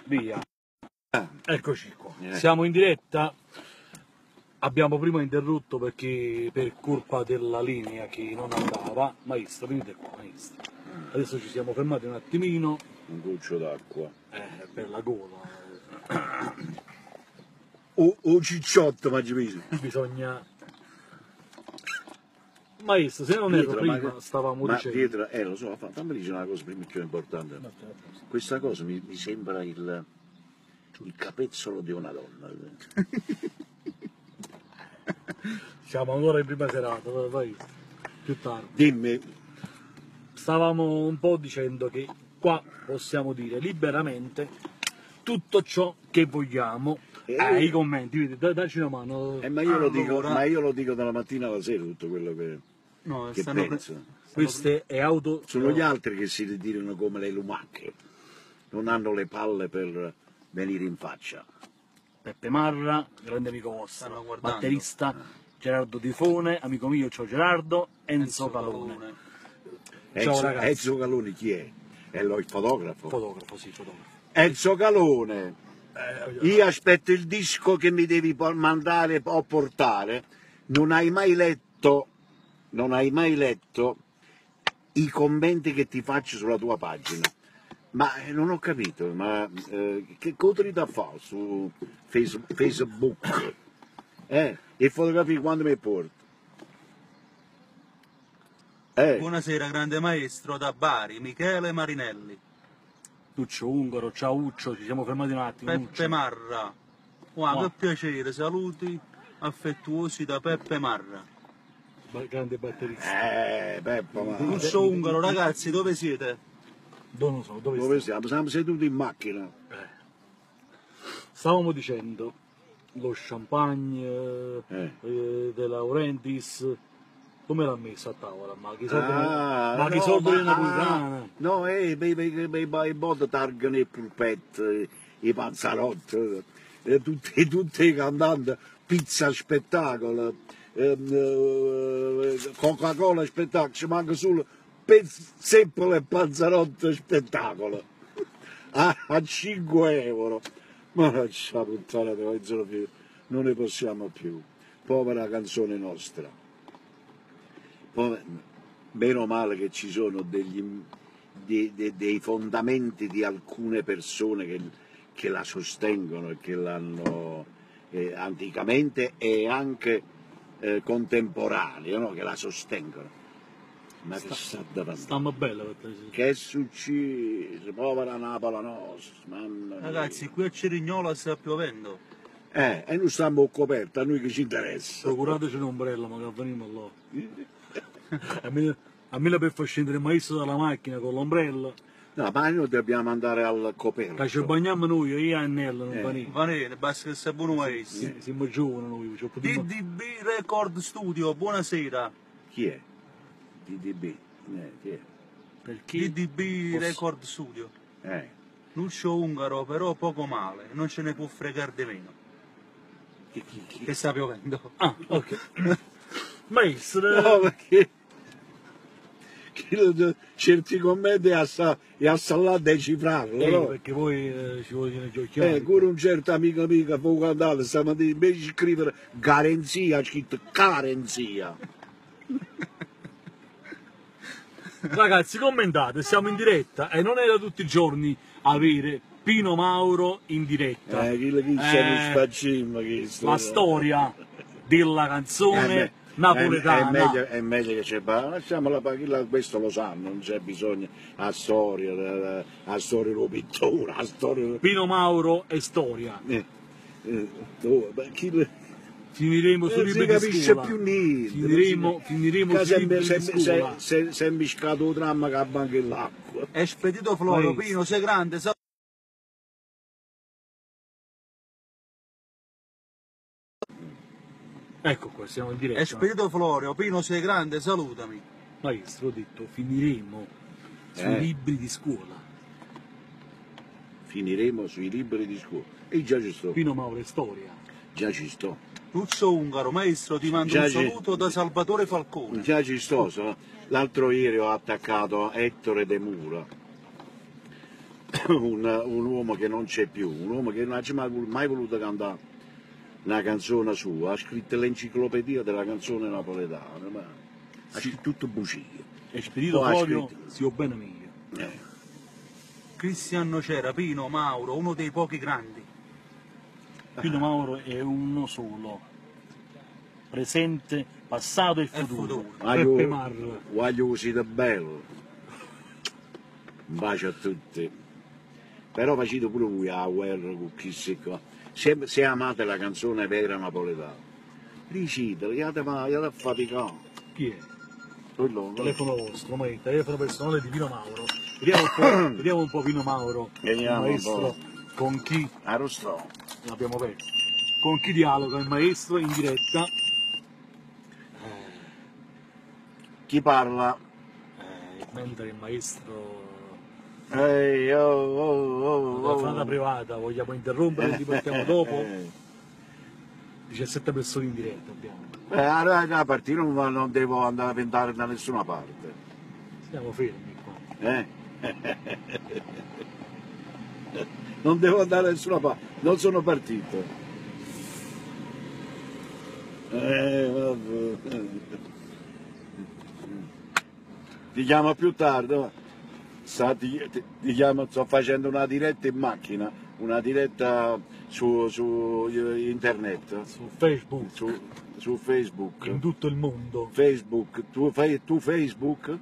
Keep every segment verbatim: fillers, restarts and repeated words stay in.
Via. Eccoci qua. Siamo in diretta. Abbiamo prima interrotto perché per colpa della linea che non andava. Maestro, venite qua, maestro. Adesso ci siamo fermati un attimino. Un goccio d'acqua. Eh, per la gola. O, o cicciotto, ma Bisogna... Maestro, se non ero prima, ma, stavamo ma dicendo... Pietro, eh lo so, fammi dire una cosa prima più importante. Questa cosa mi, mi sembra il, il capezzolo di una donna. Siamo ancora in prima serata, poi più tardi. Dimmi. Stavamo un po' dicendo che qua possiamo dire liberamente tutto ciò che vogliamo. Eh, eh, i commenti, vedi, dacci una mano. Eh, ma, io allora... dico, ma io lo dico dalla mattina alla sera tutto quello che, no, che penso. Pre... Queste è auto... Sono gli altri che si ritirano come le lumache, non hanno le palle per venire in faccia. Peppe Marra, grande amico vostro, batterista, Gerardo Tifone, amico mio, ciao Gerardo, Enzo, Enzo Calone. Calone. Ciao Enzo, ragazzi. Enzo Calone chi è? È lo, il fotografo? Fotografo, sì, fotografo. Enzo Calone. Io aspetto il disco che mi devi mandare o portare. Non hai mai letto, non hai mai letto i commenti che ti faccio sulla tua pagina. Ma eh, non ho capito, ma eh, che autorità fa su Facebook? Eh, e fotografie quando mi porto? Eh. Buonasera grande maestro da Bari, Michele Marinelli. Tuccio Ungaro, ciao Uccio, ci siamo fermati un attimo. Peppe Uccio. Marra, wow, che piacere, saluti affettuosi da Peppe Marra. Grande batterista. Eh, Peppe Marra. Tuccio Ungaro, ragazzi, dove siete? Non lo so, dove, dove siamo? Siamo seduti in macchina. Eh. Stavamo dicendo lo champagne eh. Eh, De Laurentiis. Come l'ha messo a tavola? Ma chi soldi ah, ma chi no, soldi ma, napoletana? Ah, no, eh, i bod targano i pulpet, i panzarotti, eh, tutti, tutti i cantanti, pizza spettacolo, eh, eh, Coca-Cola spettacolo, ci manca solo Zeppole e panzarotti spettacolo. Ah, a cinque euro. Ma non c'è puttana, non ne possiamo più. Povera canzone nostra. Meno male che ci sono degli, dei, dei, dei fondamenti di alcune persone che, che la sostengono e che l'hanno eh, anticamente e anche eh, contemporaneo, no? Che la sostengono. Ma sta, che sta davanti? Stiamo bene, che è successo? Povera Napola nostra. Ragazzi, qui a Cerignola sta piovendo. Eh, e noi stiamo coperti, a noi che ci interessa. Procurateci un'ombrella, ma che veniamo là. Almeno, almeno per far scendere il maestro dalla macchina con l'ombrello. No, ma noi dobbiamo andare al coperto. Che ci bagniamo noi, io e Annella, non eh. va niente. Va bene, basta che sia buono maestro. Eh. Siamo giovani noi. D D B Record Studio, buonasera. Chi è? D D B? Eh, chi è? Perché? D D B Posso... Record Studio. Eh. Lucio Ungaro, però poco male, non ce ne può fregare di meno. Chi, chi, chi? Che sta piovendo. Ah, ok. Maestro! No, perché certi commenti e a salare decifrarlo, eh, no? Perché poi eh, ci vogliono giochiare. Eh, pure un certo amico amico fu cantato, stamattina invece di scrivere garanzia, ha scritto carenzia. Ragazzi, commentate, siamo in diretta e non era tutti i giorni avere Pino Mauro in diretta. Eh, chi, chi eh, spacimma, chi la storia della canzone eh, napoletana. È, è, meglio, è meglio che c'è, lasciamola, questo lo sanno, non c'è bisogno a storia, a storia della pittura, a storia... Pino Mauro e storia. Eh, eh, oh, chi... Finiremo sui libri non si di capisce scuola. più niente. Finiremo, finiremo sui libri di scuola. Se, se è miscato il dramma che ha anche l'acqua. È spedito Florio, Pino, sei grande, sei... Ecco qua, siamo in diretta. È spedito Florio, Pino sei grande, salutami. Maestro, ho detto, finiremo sui eh. libri di scuola. Finiremo sui libri di scuola. E già ci sto. Pino Mauro e storia. Già ci sto. Lucio Ungaro, maestro, ti mando già un ci... saluto da Salvatore Falcone. Già ci sto, so. L'altro ieri ho attaccato Ettore De Mura. un, un uomo che non c'è più, un uomo che non ha mai, mai voluto cantare una canzone sua, ha scritto l'enciclopedia della canzone napoletana, ma ha scritto tutto bugie. E spedito Poi ha Florio, scritto- zio bene mio. Eh. Cristiano c'era, Pino, Mauro, uno dei pochi grandi. Pino Mauro è uno solo, presente, passato e futuro. futuro. Peppe Marra. Voglio siete bello. Un bacio a tutti. Però facete pure voi a guerra con chi si qua. Se, se amate la canzone vera napoletana, dicitela, gliela fa faticare. Chi è? Quello, no? Telefono vostro, ma il telefono personale di Pino Mauro. Vediamo un po', vediamo un po' Pino Mauro, il Vediamo un maestro, po'. con chi Arrostò. l'abbiamo perso. Con chi dialoga il maestro in diretta. Chi parla? Eh, mentre il maestro Ehi, oh, oh, oh, la telefonata oh. privata, vogliamo interrompere, ti ripartiamo dopo? Eh, diciassette persone in diretta abbiamo. eh, a partire non, non devo andare a ventare da nessuna parte. Siamo fermi qua. Eh? Non devo andare da nessuna parte, non sono partito. Eh, vabbè. Ti chiamo più tardi, va. Sta- ti, ti- ti chiamo, sto facendo una diretta in macchina, una diretta su, su internet, Su Facebook, su, su Facebook. in tutto il mondo. Facebook, tu fai tu Facebook?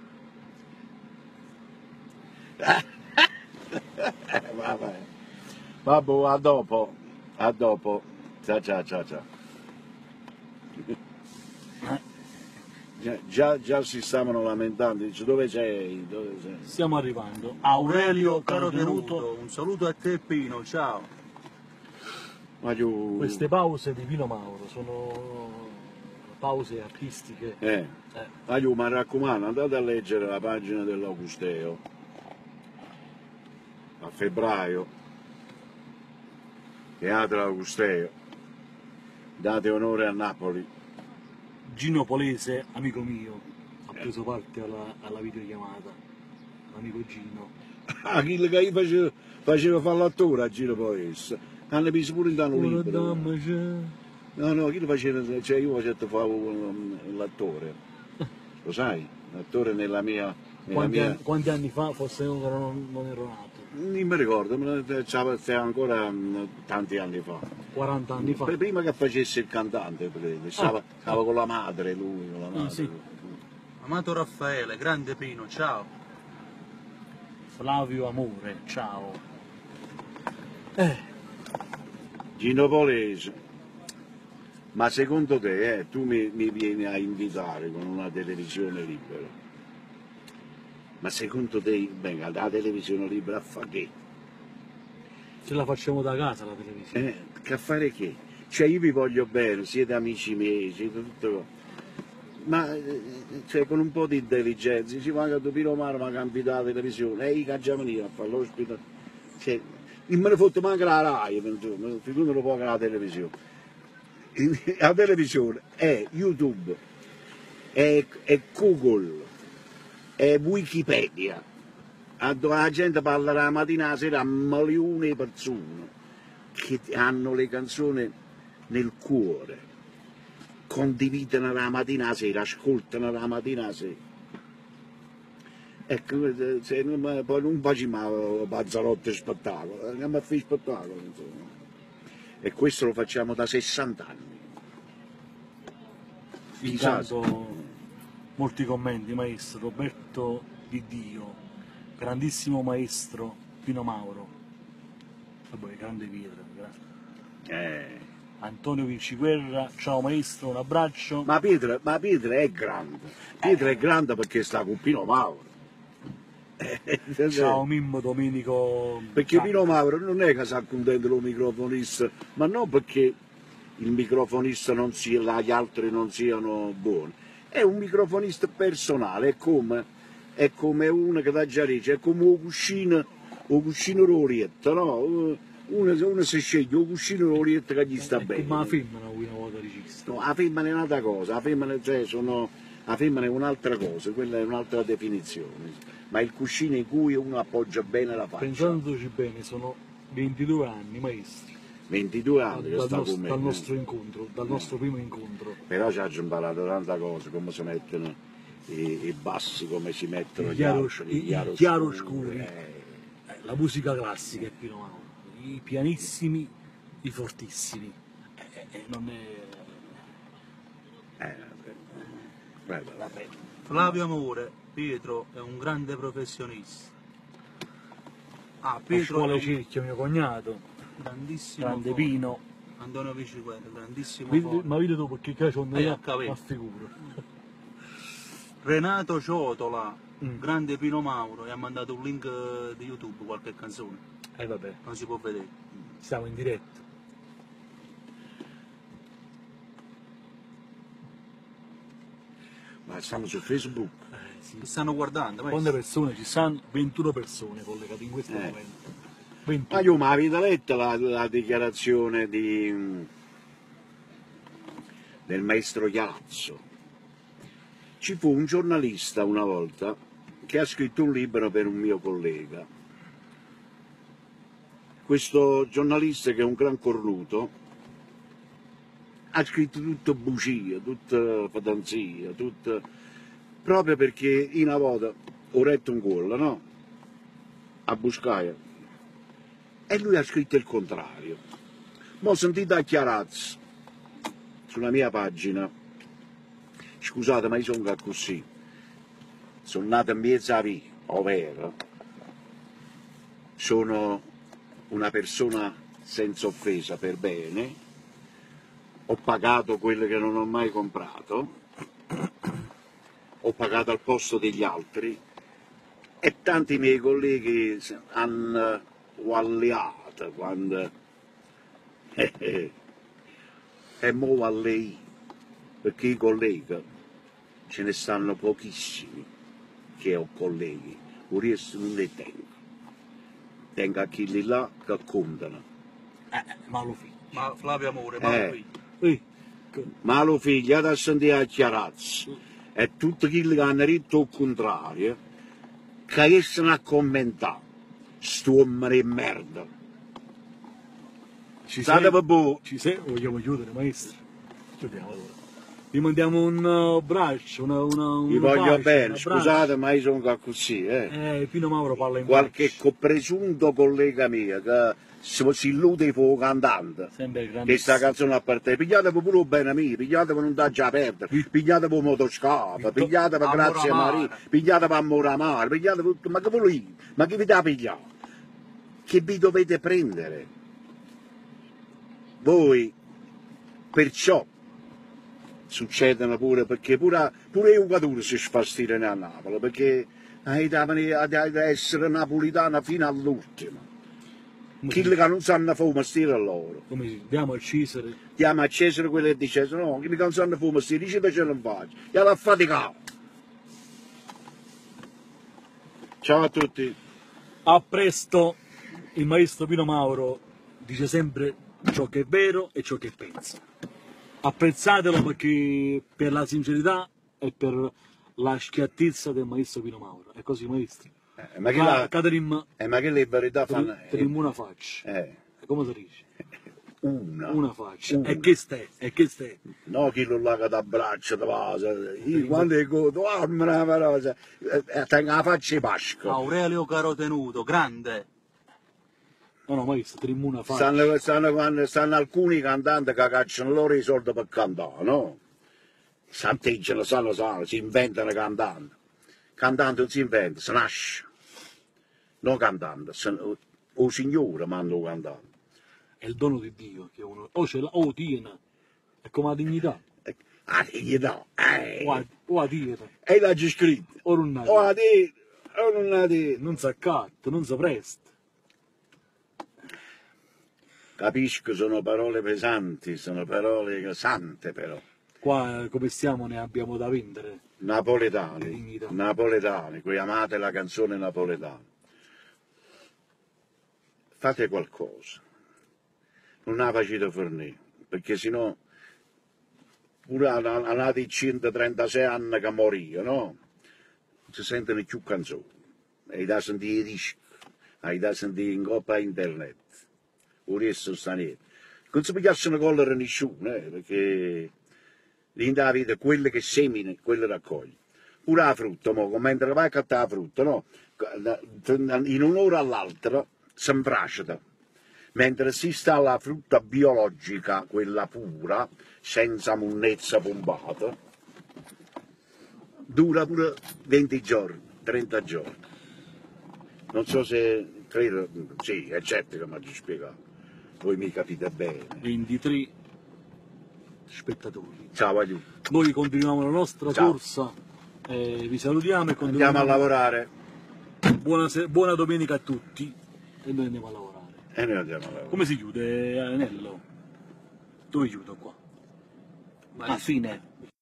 Vabbè. Vabbè, a dopo, a dopo. Ciao ciao ciao ciao. Già, già, già si stavano lamentando, dice dove sei? Dove sei? Stiamo arrivando. Aurelio Caro Carotenuto. Tenuto, un saluto a te Pino, ciao. Ma io... Queste pause di Pino Mauro sono pause artistiche. Eh, Eh, ma io mi raccomando, andate a leggere la pagina dell'Augusteo. A febbraio, Teatro Augusteo. Date onore a Napoli. Gino Polese, amico mio, ha preso parte alla, alla videochiamata. L'amico Gino. Ah, quello che io facevo, facevo fare l'attore a Giro Poes. Hanno preso pure in danno Una libero. dama c'è. No, no, quello faceva, cioè io facevo fare un- un- l'attore. Lo sai? L'attore nella mia... Nella Quanti, mia... anni, quanti anni fa, forse non, non ero nato, Non mi ricordo, ma c'era c'era ancora mh, tanti anni fa. quaranta anni fa. Pr- Prima che facesse il cantante, credo. Stava, stava con la madre lui, con la madre. Ah, sì. Amato Raffaele, grande Pino, ciao. Flavio Amore, ciao. Eh, Gino Polese. Ma secondo te, eh, tu mi, mi vieni a invitare con una televisione libera? Ma secondo te, venga, la televisione libera a fare che? ce la facciamo da casa la televisione. Eh, che a fare che? Cioè io vi voglio bene, siete amici miei, siete tutto... Ma eh, cioè, con un po' di intelligenza, ci va che tu Pino Maro mi ha cambiato la televisione, e io che già venire a fare l'ospite. Cioè, non me ne fotte manca la RAI, figurati lo può che la televisione. La televisione è YouTube, è, è Google, è Wikipedia. La gente parlerà la mattina e la sera a milioni di persone che hanno le canzoni nel cuore, condividono la mattina e la sera, ascoltano la mattina e la sera. Ecco, se non, poi non facciamo Bazzarotti spettacolo, andiamo a fare spettacolo. Insomma. E questo lo facciamo da sessanta anni. Intanto molti commenti, maestro Roberto Di Dio, grandissimo maestro Pino Mauro. Vabbè, grande pietra. gra- Eh. Antonio Vinciguerra, ciao maestro, un abbraccio. Ma Pietro, ma Pietro è grande, Pietro è grande perché sta con Pino Mauro. Ciao Mimmo Domenico. Perché Ciao. Pino Mauro non è che si accontenta lo microfonista, ma non perché il microfonista non sia, gli altri non siano buoni, è un microfonista personale, è come, è come uno che da già dice, è come un cuscino, un cuscino rorietta, no? Uno, uno si sceglie un cuscino rorietta che gli sta È bene. come la femmina cui una volta regista. No, la femmina è un'altra cosa, la femmina, cioè, sono, la femmina è un'altra cosa, quella è un'altra definizione. ma il cuscino in cui uno appoggia bene la faccia. Pensandoci bene, sono ventidue anni, maestro. ventidue anni che dal, sta nostro, con me. dal eh. nostro incontro, dal nostro primo incontro. Però ci ha imparato tante cose, come si mettono i, i bassi, come si mettono I gli chiaro- altri, i- gli i chiaroscuri, chiaroscuri. eh. Eh, la musica classica è Pino Mauro, i pianissimi, i fortissimi. Eh, eh, non è... Eh, vabbè. Vabbè. Vabbè. Flavio Amore, Pietro è un grande professionista. Ah, A Pietro è scuola un Cerchio, mio cognato, grandissimo grande foto. Pino. Antonio Viciquello, grandissimo Vedi- foto. ma vedi tu perché qua c'ho Eh, una ho capito. ma figura. Renato Ciotola, Mm. grande Pino Mauro, e ha mandato un link eh, di YouTube, qualche canzone, E eh, vabbè, non si può vedere. siamo in diretta. Ma stiamo su Facebook. Eh, sì. Ti stanno guardando, Quante maestro? persone ci stanno? ventuno persone collegate in questo Eh. momento. Ma ventuno. io mi avete letta la, la dichiarazione di, del maestro Chiazzo? Ci fu un giornalista una volta che ha scritto un libro per un mio collega. Questo giornalista, che è un gran cornuto, ha scritto tutto bugie, tutta patanzia, tutta... proprio perché una volta ho retto un gol, no? A Buscaia. E lui ha scritto il contrario. Ma ho sentito a Chiarazzo sulla mia pagina. Scusate, ma io sono così. Sono nato in mezzo a via, ovvero sono una persona senza offesa per bene. Ho pagato quello che non ho mai comprato, ho pagato al posto degli altri, e tanti miei colleghi hanno alleato quando eh, eh, e mo allei, perché i colleghi ce ne stanno pochissimi che ho colleghi, o resto non ne tengo, tengo a quelli là che contano. Eh, ma lo figlio. Ma Flavio Amore, ma Eh. qui. Eh, Ma lo figlio da sentire a Chiarazzo e tutti quelli che hanno detto il contrario, che riescono a commentare st'uomo di merda. ci State sei? per voi. Ci sei? Vogliamo chiudere, maestro? Chiudiamo allora. Vi mandiamo un uh, braccio, una, una, un Vi voglio bacio, bene, un abbraccio. scusate, ma io sono così, eh. Eh, Pino Mauro parla in Qualche braccio. co- presunto collega mio che si, si illude fu cantante. Sempre grande. Questa canzone a parte, pigliatevi pure bene mio, pigliatevi non dà già perdere, pigliatevi motoscafo, pigliatevi Amore grazie amaro. Maria, pigliatevi amore amaro, pigliatevi tutto, ma che volete? Ma che vi dà pigliare? Che vi dovete prendere? Voi, perciò, succedono pure, perché pure, pure io Caduro si sfastirano a Napoli, perché ad essere napolitana fino all'ultimo. Come Chi si, che non sanno fare mestiere loro. come si diamo al Cesare. Chiama a Cesare quello che dice, no, chi che non sanno fare mestiere, dice che ce non faccio. E alla fatica. Ciao a tutti. A presto, il maestro Pino Mauro dice sempre ciò che è vero e ciò che pensa. Apprezzatelo perché per la sincerità e per la schiattezza del maestro Pino Mauro. È così, maestro. Eh, ma che Ca- la, Caterim, eh, ma che le verità fanno? tenim una faccia. Eh, Come si dice? una. Una faccia. Una. E che stai? E che stai? No, chi lo là che ti abbraccia, ti passa. Io quando dico, dormi una cosa, eh, tengo la faccia di Pasqua. Aurelio Carotenuto, grande. No, no, maestro, tenim una faccia. Stanno, stanno, quando- stanno alcuni cantanti che cacciano loro i soldi per cantare, no? S'atteggiano, sanno, sanno, si inventano cantando. Cantante non si inventa, si nasce. Non cantante, se- o signore manda un cantante. È il dono di Dio che uno o ce l'ha o tiene. È come la dignità. Eh, Ah, dignità, eh. O a, o a dire. E l'ha già scritto. O non O ha a dire, o non a dire. non si accatta, non si presta. Capisco, sono parole pesanti, sono parole sante però. Qua eh, come stiamo ne abbiamo da vendere. Napoletani, Dignità. napoletani, qui amate la canzone napoletana. Fate qualcosa. Non la facete fornire, perché sennò pure andate centotrentasei anni che morì, no? Non si sentono più canzoni. hai da sentire i dischi, hai da sentire in coppa internet, o resto sta niente. Non si pigliassero collera nessuno, eh, perché in da vita quello che semini, quello raccogli. Pure la frutta, mo, mentre vai a cattare la frutta, no? In un'ora all'altra si imbracita, mentre si sta alla frutta biologica, quella pura, senza munnezza pompata, dura pure venti giorni, trenta giorni. Non so se credo, sì, è certo che mi ha spiegato, voi mi capite bene. ventitré spettatori. Ciao, aiuto. Noi continuiamo la nostra Ciao. corsa, eh, vi salutiamo e continuiamo. Andiamo a lavorare. Buona, se- buona domenica a tutti e noi andiamo a lavorare. E noi andiamo a lavorare. Come si chiude, Anello? Dove chiudo qua? Vai. A fine.